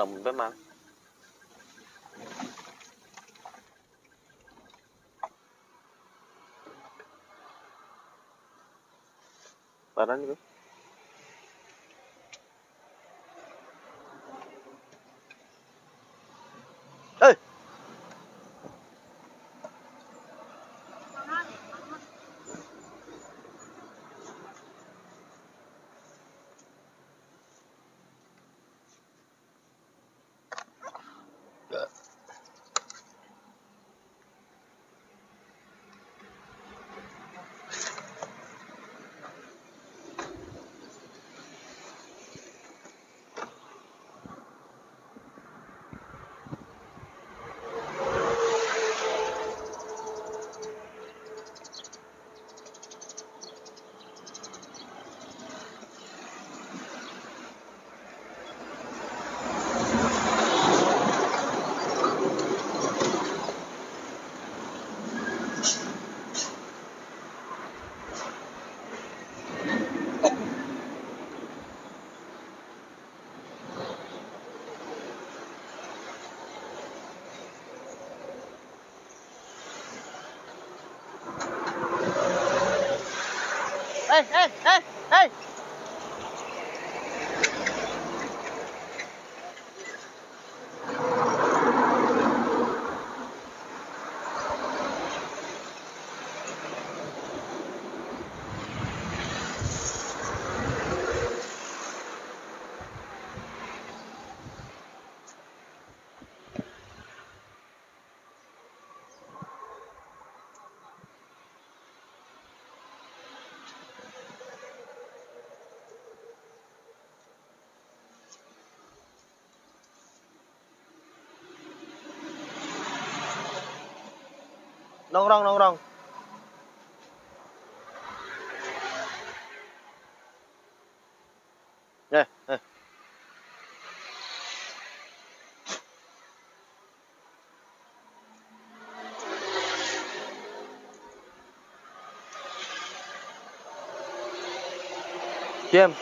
ngelamun memang. Parah nih, eh hey. Nongkrong. Eh. Diam.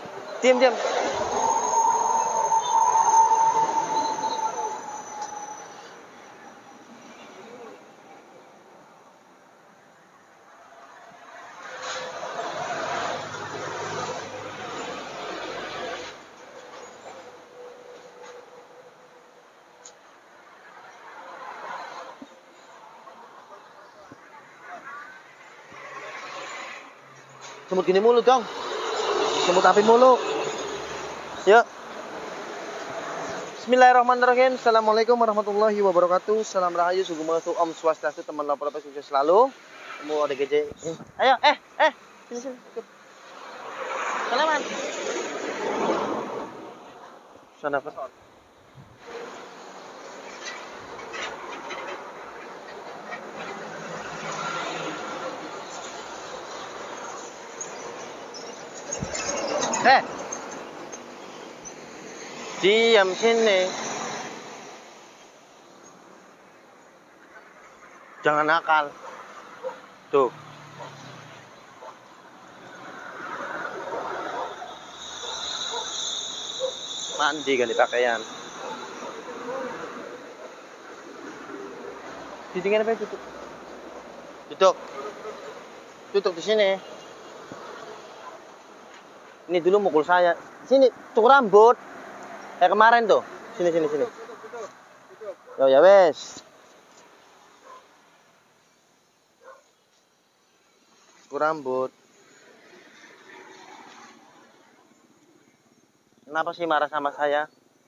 Semut gini mulu dong. Semut api mulu. Yuk. Bismillahirrahmanirrahim. Assalamualaikum warahmatullahi wabarakatuh. Salam rahayu, sugeng Om Swastiastu, teman lapor sukses selalu. Kamu ada GJ. Ayo, sini. Salaman. Sana apa? Diam sini. Jangan nakal. Tuh. Mandi ganti pakaian. Ditinggal apa tutup? Tutup di sini. Ini dulu mukul saya. Sini, cukur rambut. Kayak kemarin tuh. Sini. Yo ya wes. Cukur rambut. Kenapa sih marah sama saya?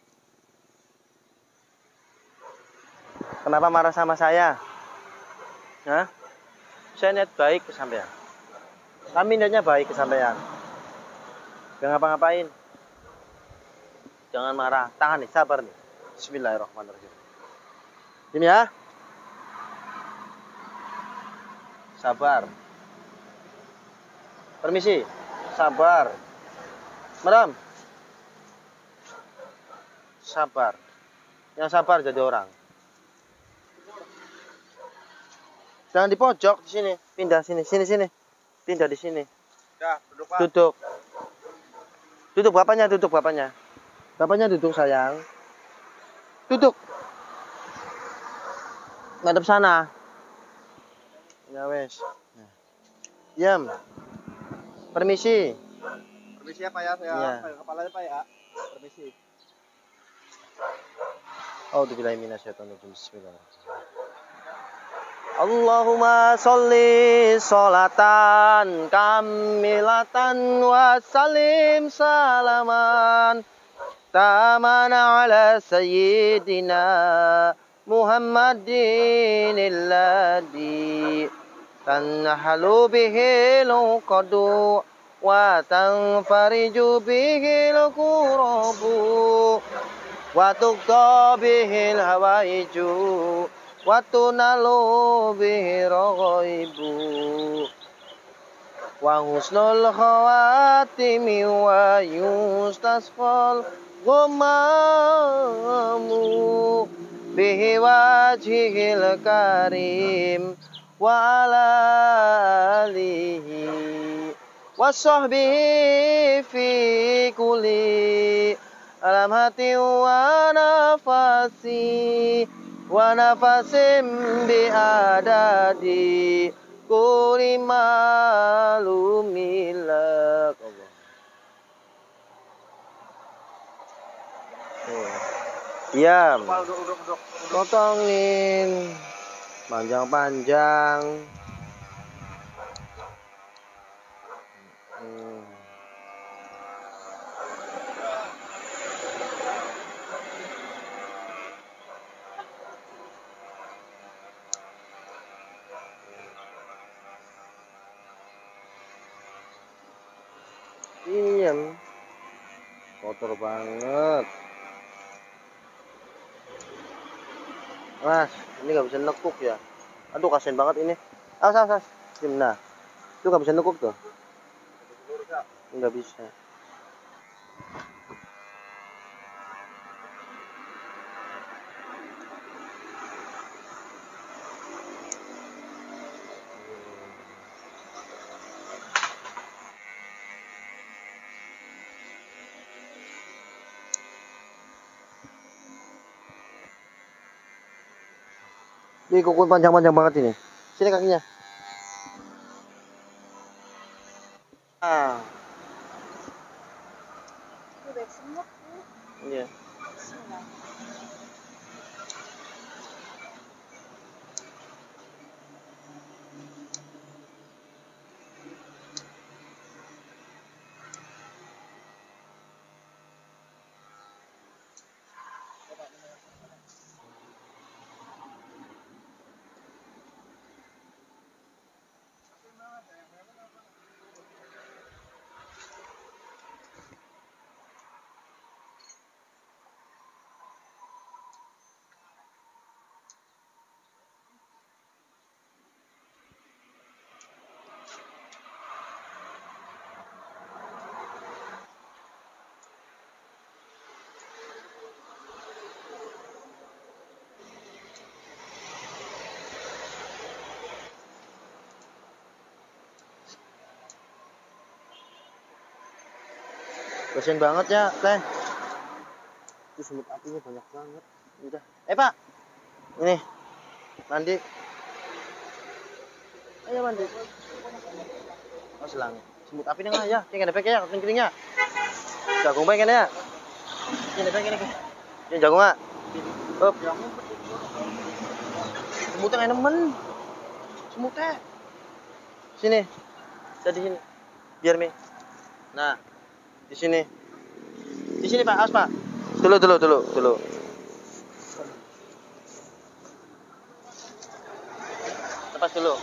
Kenapa marah sama saya? Hah? Saya niat baik ke sampean. Kami niatnya baik ke sampean. Gak ngapa-ngapain. Jangan marah. Tahan nih, sabar nih. Bismillahirrahmanirrahim. Ini ya. Sabar. Permisi. Sabar. Madam. Sabar. Yang sabar jadi orang. Jangan di pojok di sini. Pindah sini. Pindah di sini. Ya, duduk, Pak. Duduk. Duduk bapaknya. Bapaknya duduk sayang. Duduk. Ngadep sana. Ya wes. Nah. Diam. Permisi. Permisi ya Pak ya, saya Iya. kepalanya Pak ya. Permisi. A'udzubillahi minasyaitonirrajim. Bismillahirrahmanirrahim. Allahumma sholli sholatan kamilatan wa salim salaman tamana ala sayyidina Muhammadin alladhi tanhalu bihi luqadu wa tanfariju bihi lukurabu wa tuqta bihi hawaiju wa tunalu bihi raghaibu wa husnul khawatimi wa yustasqal ghamamu bihi wajhil karim wa ala alihi wa sahbihi fi kulli alamati wa nafasi wa nafasim bi adadi kulli malumilak. Allah. Diam. Duduk. Potongin panjang-panjang. Diam. Kotor banget. Mas, ini nggak bisa nekuk ya. Aduh, kasian banget ini. Awas. Diam, nah. Itu nggak bisa nekuk tuh. Nggak bisa. Ini kuku panjang-panjang banget ini. Sini kakinya. Ah. Udah semut. Iya. Kasian banget ya, Teh. Itu semut apinya banyak banget. Udah. Pak. Ini. Mandi. Ayo mandi. Oh, selang. Semut api nang ya. Ini kan depek ya, keringnya. Jagung bae kene ya. Ini depek ini. Ini jagung ah. Up. Semutnya nggak nemen. Semutnya. Sini. Jadi sini. Biar Mi. Nah. Di sini Pak, awas Pak. Dulu. Lepas dulu.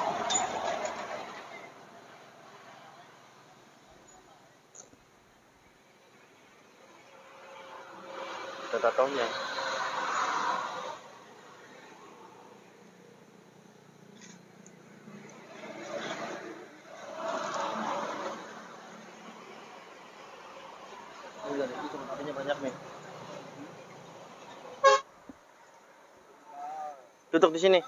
Kita tatonya. Itu apinya banyak nih. Duduk di sini.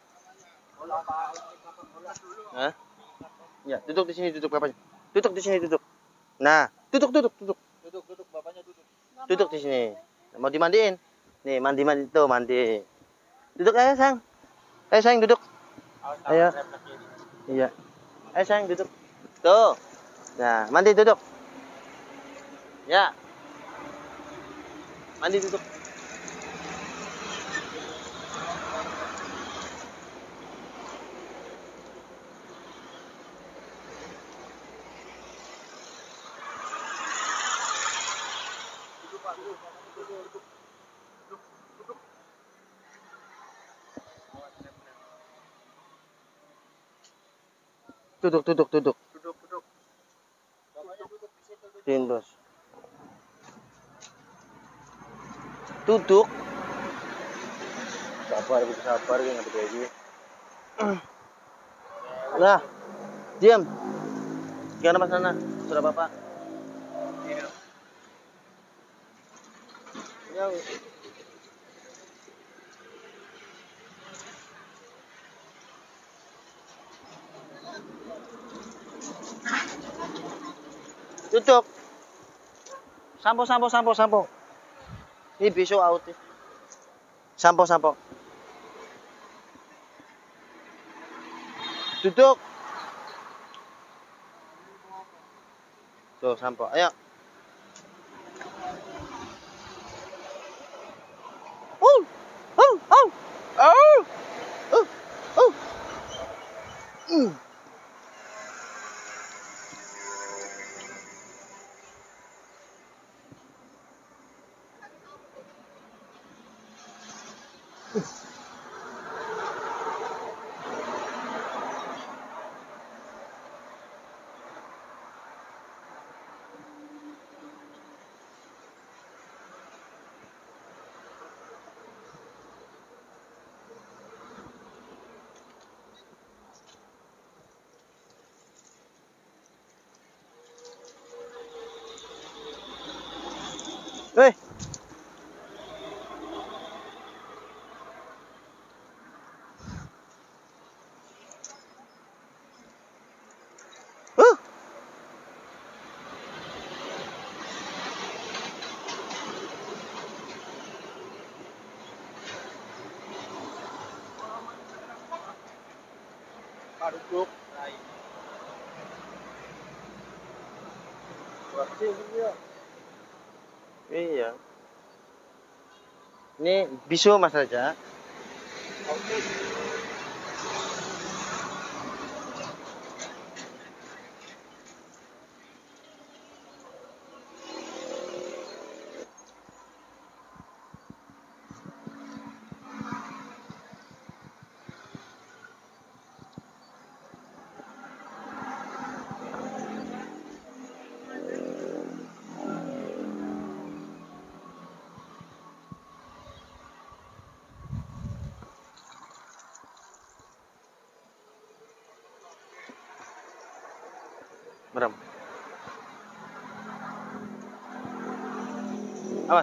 Hah? Ya, duduk di sini, duduk bapaknya. Duduk di sini, duduk. Nah, duduk. Duduk bapaknya duduk. Duduk di sini. Mau dimandiin? Nih, mandi tuh, mandi. Duduk aja, sayang. Ayo, sayang, duduk. Ayo. Iya. Ayo, sayang, duduk. Tuh. Nah, mandi duduk. Ya. Mandi duduk. Duduk. Duduk. Terus. Duduk. Sabar kayak ngerti kayak gini. Nah, diam. Gimana Mas Nana? Sudah Bapak? Ya. Duduk. Sampo. Ini besok out. Sampo. Duduk. Tuh, sampo. Ayo. Weh. Duduk. Iya. Ini bisu Mas Raja. Merem. Awas.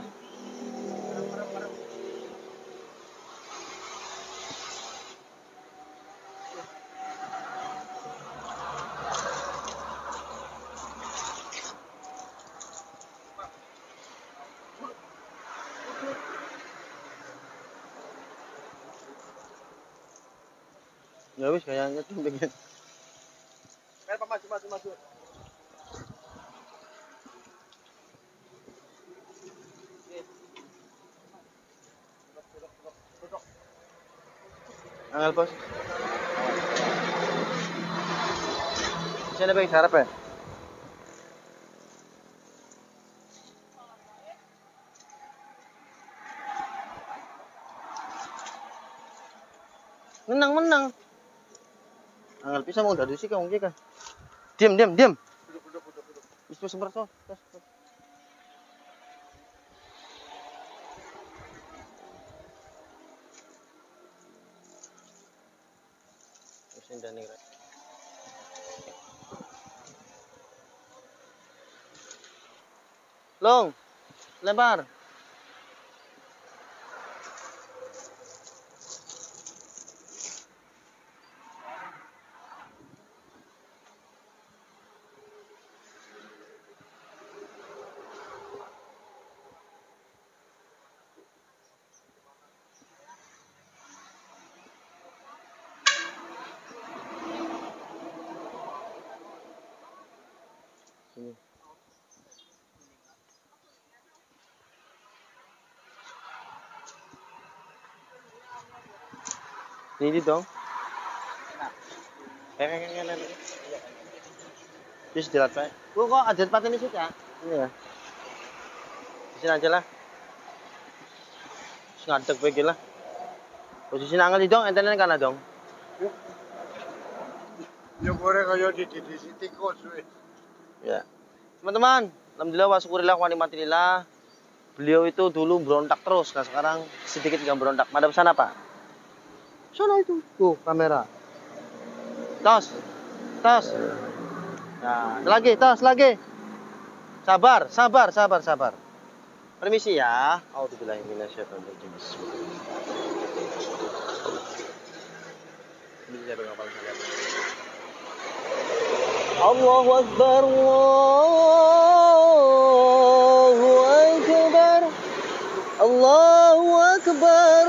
Ya wis kayaknya tuh pengen. Maju. Angel bos. Sini bang sarap ya. Menang. Angel bisa mau dari sih kamu kan. Diam. Duduk. Itu semerso. Mesin dan nih. Long, lempar. Ini dong. Terus dilat Pak. Kok ada tempat ini sih ya? Ini ya. Di sini aja lah. Terus ngadeg bae lah. Posisi nangal dong, enten kana dong. Yo kore kaya di tikus wis. Ya. Teman-teman, alhamdulillah wa syukurillah wa nikmatillah. Beliau itu dulu berontak terus, nah sekarang sedikit nggak berontak. Madep sana Pak. Sana itu, tuh kamera. Tos, tos. Nah, lagi, tos lagi. Sabar, sabar, sabar, sabar. Permisi ya. Auzubillahi minasyaitonirrajim. Bismillahirrahmanirrahim. Allahu Akbar, Allahu Akbar, Allahu Akbar,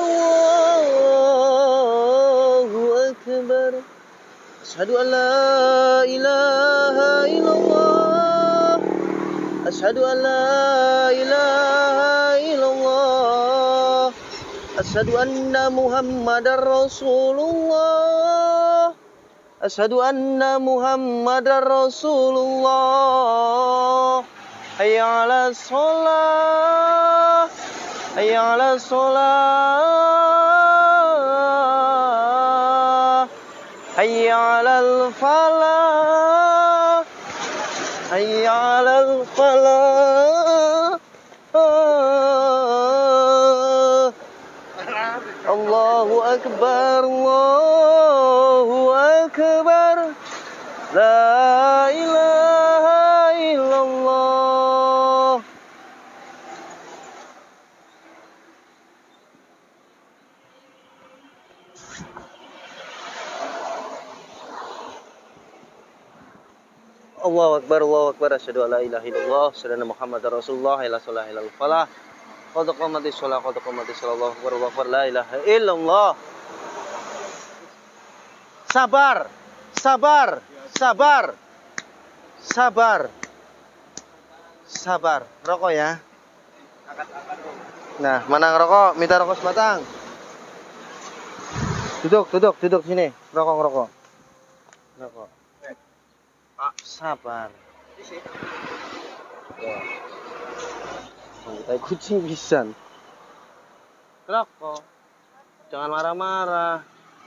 Allahu Akbar. Asyhadu an la ilaha illallah, asyhadu an la ilaha illallah, asyhadu anna Muhammadar Rasulullah. Asyhadu anna Muhammadar Rasulullah. Hayya 'alas shalah. Hayya 'alas shalah. Hayya 'alal falah. Hayya 'alal falah. Allahu Akbar, Allahu Akbar, la ilaha illallah. Allahu Akbar, Allahu Akbar, asyhadu an la ilaha illallah, asyhadu anna Muhammadar Rasulullah, ila shalah ilal falah. Qad qamatis shalah, qad qamatis shalah, Allahu Akbar, Allahu Akbar, la ilaha illallah. Sabar, sabar, sabar, sabar, sabar. Rokok ya. Nah, mana ngerokok? Minta rokok sebatang. Duduk, duduk, duduk sini. Rokok, rokok. Rokok. Pak, sabar. Ya. Santai kucing pisan. Rokok. Jangan marah-marah.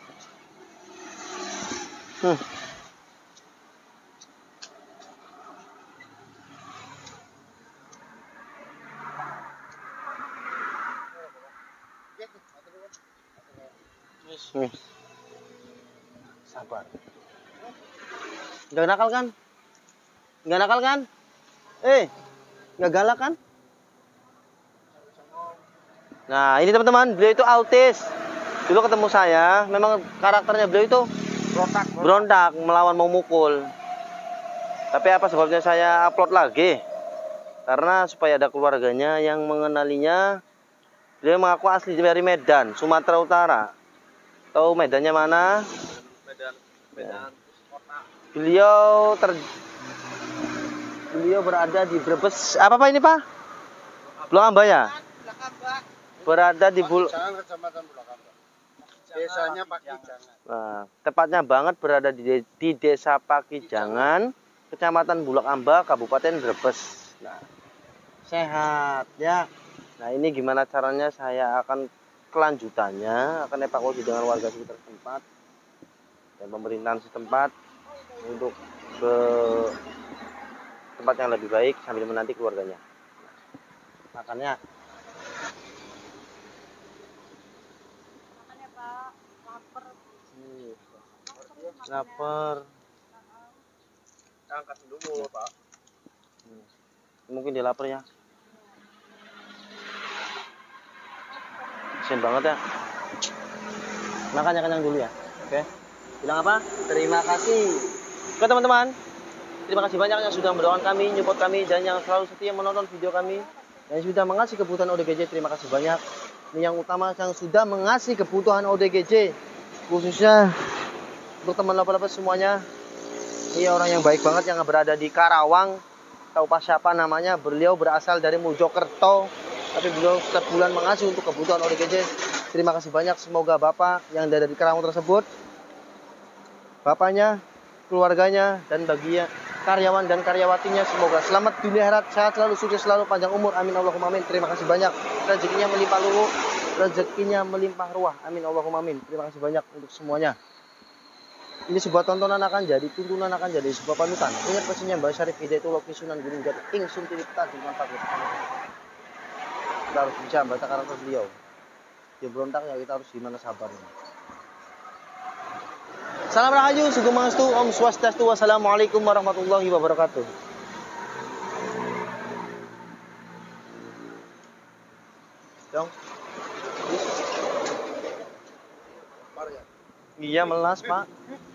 Sabar. Nggak nakal kan? Nggak nakal kan? Nggak galak kan? Nah, ini teman-teman, beliau itu autis. Dulu ketemu saya, memang karakternya beliau itu berontak, melawan, mau mukul. Tapi apa sebabnya saya upload lagi? Karena supaya ada keluarganya yang mengenalinya. Beliau mengaku asli dari Medan, Sumatera Utara. Tahu medannya mana? Medan. Beliau berada di Brebes. Apa Pak ini Pak? Bulak Amba ya? Berada di Kecamatan Bulak Amba. Desanya Pakijangan. Nah, tepatnya banget berada di Desa Pakijangan, Kecamatan Bulak Amba, Kabupaten Brebes. Nah, sehat ya. Nah, ini gimana caranya saya akan kelanjutannya, akan evakuasi dengan warga sekitar setempat dan pemerintahan setempat untuk ke tempat yang lebih baik sambil menanti keluarganya. Makannya. Makannya Pak, lapar. Lapar. Angkat dulu Pak. Mungkin dia lapar ya. Kasian banget ya. Makannya kenyang dulu ya. Oke. Bilang apa? Terima kasih. Oke teman-teman. Terima kasih banyak yang sudah mendoakan kami, nyupport kami, dan yang selalu setia menonton video kami. Yang sudah mengasih kebutuhan ODGJ, terima kasih banyak. Ini yang utama yang sudah mengasih kebutuhan ODGJ. Khususnya untuk teman lapa-lapa semuanya. Ini orang yang baik banget yang berada di Karawang. Tahu pas siapa namanya? Beliau berasal dari Mojokerto. Tapi beliau setiap bulan mengasih untuk kebutuhan ODGJ. Terima kasih banyak. Semoga Bapak yang ada di Karawang tersebut, Bapaknya, keluarganya, dan bagi karyawan dan karyawatinya, semoga selamat dunia akhirat, sehat selalu, sukses selalu, panjang umur. Amin Allahumma amin. Terima kasih banyak. Rezekinya melimpah luhur, rezekinya melimpah ruah. Amin Allahumma amin. Terima kasih banyak untuk semuanya. Ini sebuah tontonan akan jadi tuntunan, akan jadi sebuah panutan. Ingat pesannya Mbah Syarif Hidayatullah Sunan Gunung Jati. Ingsun tilip tajul manfaat. Kita harus bisa membaca karakter beliau. Dia berontak ya, kita harus gimana sabarnya. Salam Rahayu, Sugeng Mangestu, Om Swastiastu, wassalamualaikum warahmatullahi wabarakatuh. Dong. Iya melas Pak.